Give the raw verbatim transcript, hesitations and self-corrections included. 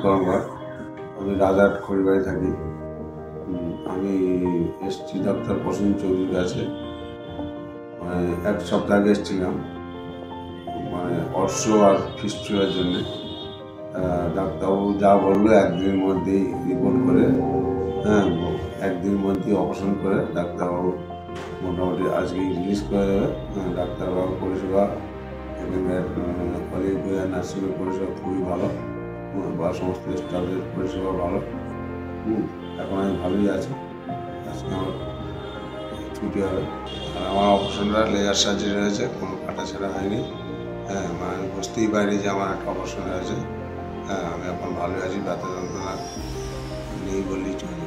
কর্মকার। আমি রাজারহাট খড়িবাড়ি থাকি। আমি এসছি ডাক্তার প্রসেন চৌধুরীর কাছে, মানে এক সপ্তাহ আগে এসেছিলাম, মানে অর্শ আর ফিস্টুলার জন্যে। ডাক্তারবাবু যা বললো একদিনের মধ্যেই রিপোর্ট করে, হ্যাঁ একদিনের মধ্যেই অপারেশন করে ডাক্তারবাবু মোটামুটি আজকে রিলিজ করে দেবে। ডাক্তারবাবু পরিষেবা এখানকার কলিগপুরা নার্সিংয়ের পরিষেবা খুবই ভালো, বা সমস্ত স্টাফের পরিষেবা ভালো। হুম এখন আমি ভালোই আছি। আজকে আমার ছুটি হবে। আর আমার অপারেশনটা লেজার সার্জারি হয়েছে, কোনো কাটাছেঁড়া হয়নি। হ্যাঁ মানে আমি বুঝতেই পারিনি যে আমার একটা অপারেশন হয়েছে। হ্যাঁ আমি এখন ভালোই আছি, ব্যথা যন্ত্রণা নেই বললেই চলে।